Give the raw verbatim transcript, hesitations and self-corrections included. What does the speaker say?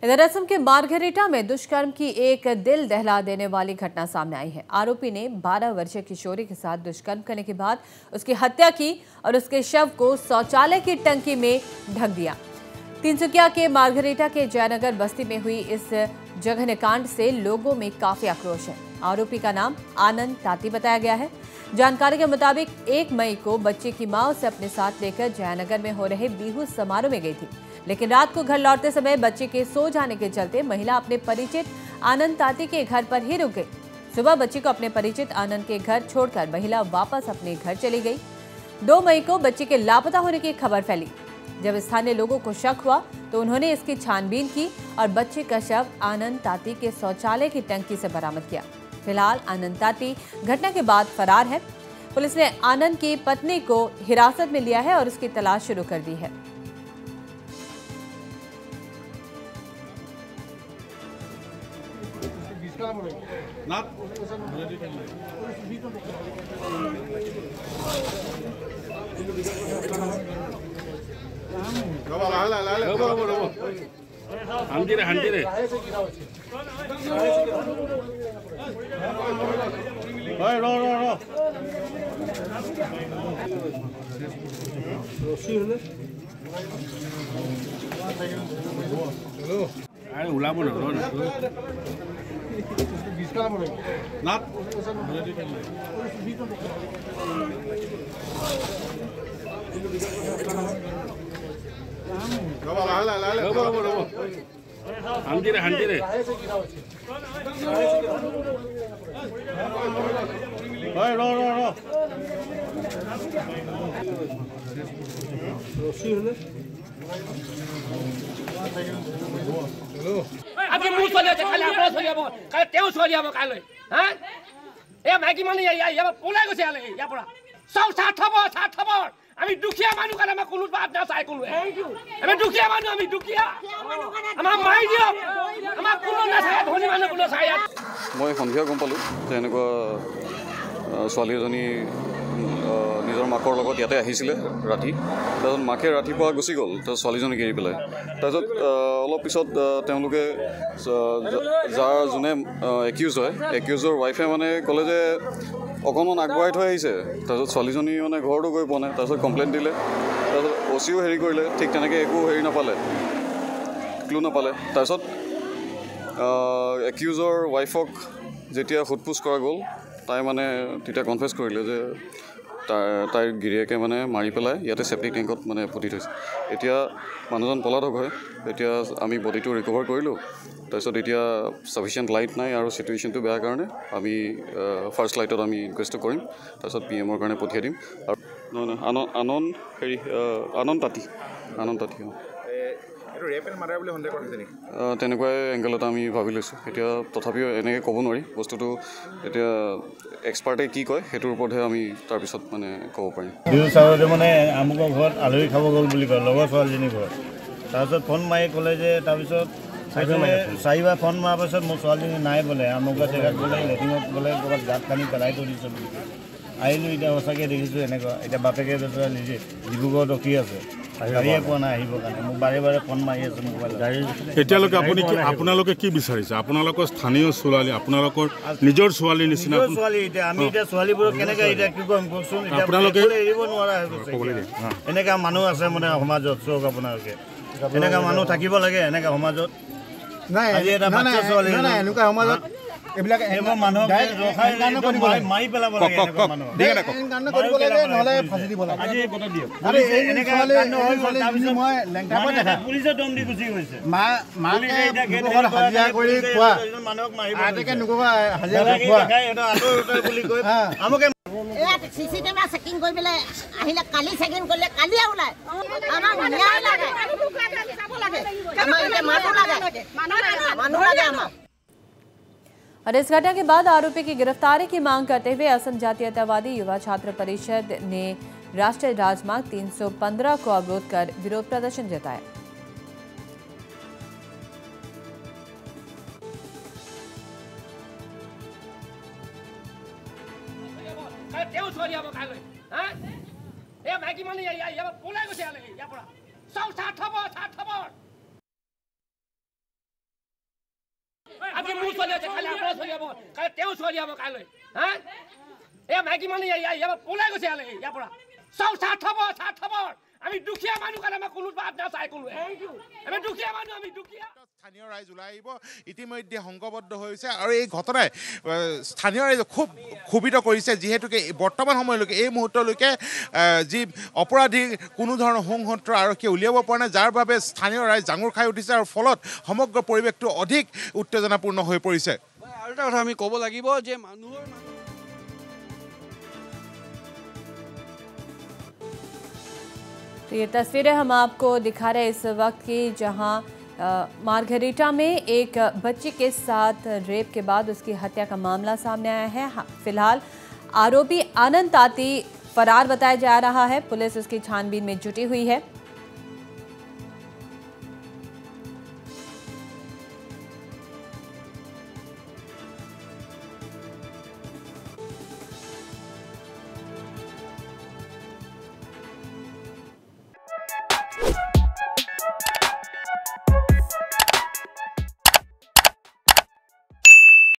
इधर असम के मार्गरेटा में दुष्कर्म की एक दिल दहला देने वाली घटना सामने आई है। आरोपी ने बारह वर्षीय किशोरी के साथ दुष्कर्म करने के बाद उसकी हत्या की और उसके शव को शौचालय की टंकी में ढक दिया। तिनसुकिया के मार्गरेटा के जयनगर बस्ती में हुई इस जघन्यकांड से लोगों में काफी आक्रोश है। आरोपी का नाम आनंद ताती बताया गया है। जानकारी के मुताबिक एक मई को बच्चे की मां उसे अपने साथ लेकर जयनगर में हो रहे बिहू समारोह में गई थी, लेकिन रात को घर लौटते समय बच्चे के सो जाने के चलते महिला अपने परिचित आनंद ताती के घर पर ही रुक गई। सुबह बच्ची को अपने परिचित आनंद के घर छोड़कर महिला वापस अपने घर चली गई। दो मई को बच्चे के लापता होने की खबर फैली। जब स्थानीय लोगों को शक हुआ तो उन्होंने इसकी छानबीन की और बच्चे का शव आनंद ताती के शौचालय की टंकी से बरामद किया। फिलहाल आनंद ताती घटना के बाद फरार है। पुलिस ने आनंद की पत्नी को हिरासत में लिया है और उसकी तलाश शुरू कर दी है। 한지래 한지래 어이 로로로 아니 올라보나 너는 나 한지래 한지래 어이 로로로 आपके मुंह सोलिया खाली आपला सोलिया बो काय तेव सोलिया बो काय लय हां ए माइकी माने या या पोलाय गसे आले या पडा सौ साठ बो साठ बो আমি দুখিয়া মানুহ কাৰণে মই কোনো বাদ না চাই কোনো আমি দুখিয়া মানুহ আমি দুখিয়া আমাৰ মাই দিও আমাৰ কোনো না চাই ধনী মানুহ কোনো চাই মই সন্ধিয়া গম পালো যে এনেকুৱা ছোৱালী এজনী নিজৰ মাকৰ লগত ইয়াতে আহিছিলে ৰাতি। তাৰপিছত মাকে ৰাতিপুৱা গুচি গ'ল তাৰ ছোৱালীজনীক এৰি পেলাই। তাৰপিছত অলপ পিছত তেওঁলোকে যাৰ যোনে একিউজ হয় একিউজৰ ৱাইফে মানে ক'লে যে অকণমান আগবঢ়াই থৈ আহিছে। তাৰপিছত ছোৱালীজনী মানে ঘৰতো গৈ পোৱা নাই। তাৰপিছত কমপ্লেইন দিলে। তাৰপিছত অ' চিও হেৰি কৰিলে, ঠিক তেনেকৈ একো হেৰি নাপালে, ক্লু নাপালে। তাৰপিছত একিউজৰ ৱাইফক যেতিয়া সোধপোছ কৰা গ'ল তাই মানে তেতিয়া কনফেছ কৰিলে যে তাই তাইৰ গিৰিয়েকে মানে মাৰি পেলাই ইয়াতে চেপ্টিক টেংকত মানে পুতি থৈছে। এতিয়া মানুহজন পলাতক হয়। এতিয়া আমি বডিটো ৰিকভাৰ কৰিলোঁ। তাৰপিছত এতিয়া ছাফিচিয়েণ্ট লাইট নাই আৰু চিটুৱেশ্যনটো বেয়া কাৰণে আমি ফাৰ্ষ্ট লাইটত আমি ইনকুৱেষ্টটো কৰিম। তাৰপিছত পি এমৰ কাৰণে পঠিয়াই দিম। আৰু নহয় নহয় আনন্দ আনন্দ হেৰি আনন্দ তাঁতী আনন্দ তাঁতী তেনেকুৱাই এংগল এটা আমি ভাবি লৈছোঁ। এতিয়া তথাপিও এনেকৈ ক'ব নোৱাৰি বস্তুটো। এতিয়া এক্সপাৰ্টে কি কয় সেইটোৰ ওপৰতহে আমি তাৰপিছত মানে ক'ব পাৰিম। বিহু চাবলৈ মানে আমুকৰ ঘৰত আলহী খাব গ'ল বুলি কয় লগৰ ছোৱালীজনীৰ ঘৰত। তাৰপিছত ফোন মাৰি ক'লে যে তাৰপিছত চাৰিবাৰ ফোন মৰাৰ পাছত মোৰ ছোৱালীজনী নাই বোলে, আমুকৰ জেগাত বোলে লেট্ৰিনত বোলে ক'ৰবাত গাঁত খানি পেলাই থৈ দিছোঁ বুলি আহিলোঁ। এতিয়া সঁচাকৈ দেখিছোঁ এনেকুৱা। এতিয়া বাপেকে নিজে ডিব্ৰুগড়ত ৰখি আছে, গাড়ীয়ে পোৱা নাই আহিবৰ কাৰণে। মোক বাৰে বাৰে ফোন মাৰি আছে মোবাইলত। এতিয়ালৈকে আপুনি কি আপোনালোকে কি বিচাৰিছে? আপোনালোকৰ স্থানীয় ছোৱালী, আপোনালোকৰ নিজৰ ছোৱালীৰ নিচিনা ছোৱালী। এতিয়া আমি এতিয়া ছোৱালীবোৰক কেনেকৈ এতিয়া কি কৰিম কওকচোন? আপোনালোকে এৰিব নোৱাৰা হৈ গৈছে। এনেকুৱা মানুহ আছে মানে সমাজত। চওক আপোনালোকে এনেকুৱা মানুহ থাকিব লাগে এনেকুৱা সমাজত। নাই এনেকুৱা সমাজত এইবিলাক মানুহক মাৰি পেলাব লাগে। পুলিচে দম দি গুচি গৈছে। চিচিটিভি চেকিং কৰি পেলাই আহিলে কালি চেকিং কৰিলে কালি ওলাই আমাক ন্যায় লাগে মানুহ লাগে আমাক। और इस घटना के बाद आरोपी की गिरफ्तारी की मांग करते हुए असम जातीयतावादी युवा छात्र परिषद ने राष्ट्रीय राजमार्ग तीन सौ पंद्रह को अवरोध कर विरोध प्रदर्शन जताया। তেও ছড়িয়া বকালে হ্যাঁ এ মাইকি মানে ইয়া ইয়া পোলাই গছে আলে ইয়া পড়া সব সাত হব সাত হব মোৰ ছোৱালী আছে কালি আপোনাৰ ছোৱালী হ'ব কালি তেওঁ ছোৱালী হ'ব কাইলৈ হা এই মাইকী মানুহ ইয়াৰ পলাই গৈছে ইয়ালৈ ইয়াৰ পৰা চব স্বাৰ্থপৰ স্বাৰ্থপৰ আমি দুখীয়া মানুহ কাৰণে আমাৰ কোনো বাদ নাচাই কোনো আমি দুখীয়া মানুহ আমি দুখীয়া স্থানীয় ৰাইজ ওলাই আহিব ইতিমধ্যে সংঘবদ্ধ হৈছে আৰু এই ঘটনাই স্থানীয় ৰাইজ খুব ক্ষোভিত কৰিছে যিহেতুকে বৰ্তমান সময়লৈকে এই মুহূৰ্তলৈকে যি অপৰাধীৰ কোনো ধৰণৰ সংহত আৰক্ষীয়ে উলিয়াব পৰা নাই যাৰ বাবে স্থানীয় ৰাইজ জাঙুৰ খাই উঠিছে আৰু ফলত সমগ্ৰ পৰিৱেশটো অধিক উত্তেজনাপূৰ্ণ হৈ পৰিছে আৰু এটা কথা আমি ক'ব লাগিব যে মানুহৰ तो ये तस्वीरें हम आपको दिखा रहे हैं इस वक्त की जहां मार्गरेटा में एक बच्ची के साथ रेप के बाद उसकी हत्या का मामला सामने आया है। फिलहाल आरोपी आनंद ताती फरार बताया जा रहा है। पुलिस उसकी छानबीन में जुटी हुई है।